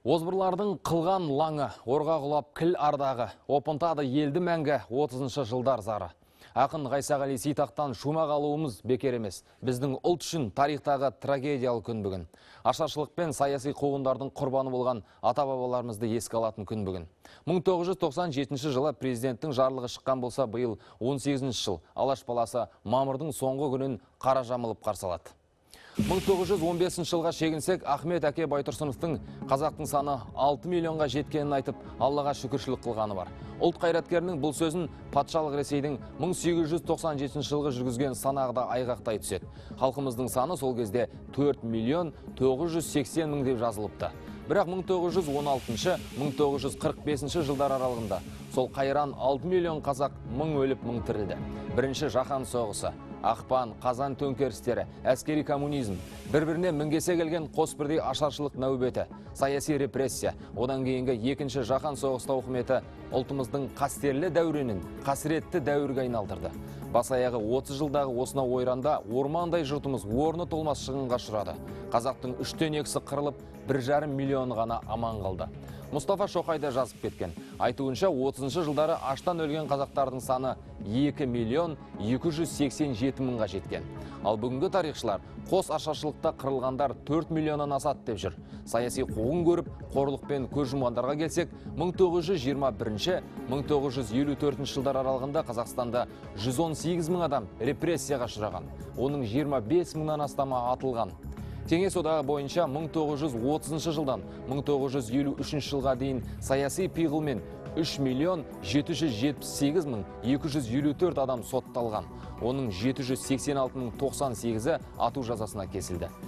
Озбырлардың қылған лаңы, орға құлап кіл ардағы, опынтады елді мәңгі 30 жылдар зары. Ақын Ғайсағали Ситақтан шумақ алуымыз бекер емес. Біздің ұлт үшін тарихтағы трагедиялы күн бүгін. Ашаршылық пен саяси қуғындардың құрбаны болған ата-бабаларымызды еске алатын күн бүгін. 1997 жылы президенттің жарлығы шыққан болса, биыл 18 жыл Алаш баласы мамырдың соңғы күнін қара жамылып қарсы алады. 1915 жылға шегінсек, Ахмет Әке Байтұрсыновтың қазақтың саны 6 миллионға жеткенін айтып, Аллаға шүкіршілік қылғаны бар. Ұлт қайраткерінің бұл сөзін патшалық Ресейдің 1897 жылғы жүргізген санағыда айғақтай түседі. Халқымыздың саны сол кезде 4 миллион 980 мың деп жазылыпты. Бірақ 1916-1945 жылдар аралығында сол қайран 6 миллион қазақ мың өліп мың тірілді. Бірінші жаһан соғысы, ақпан, қазан төңкерістері, әскери коммунизм, бір-біріне мінгесе келген қос бірдей ашаршылық нәубеті, саяси репрессия, одан кейінгі екінші жаһан соғысы тауқыметі ұлтымыздың қастерлі дәуренін қасіретті дәуірге айналдырды. Бас аяғы 30 жылдағы осына ойранда ормандай жұртымыз орны толмас шығынға ұшырады. Қазақтың 3/2 қырылып, 1,5 миллион ғана аман қалды. Мұстафа Шоқайда жазып кеткен. Айтуынша 30 жылдары аштан өлген қазақтардың саны 2 миллион 287 мыңға жеткен. Ал бүгінгі тарихшылар қос ашаршылықта қырылғандар 4 миллионнан асады деп жүр. Саяси қуғын көріп, қорлықпен көз жұмғандарға келсек, 1921-1954 жылдар аралығында Қазақстанда 118 мың адам репрессияға ұшыраған. Оның 25 мыңнан астамы атылған. Кеңес одағы бойынша 1930 жылдан 1953 жылға дейін саяси пиғылмен 3 миллион 778 мың 254 адам сотталған. Оның 786 мың 98-і ату жазасына кесілді.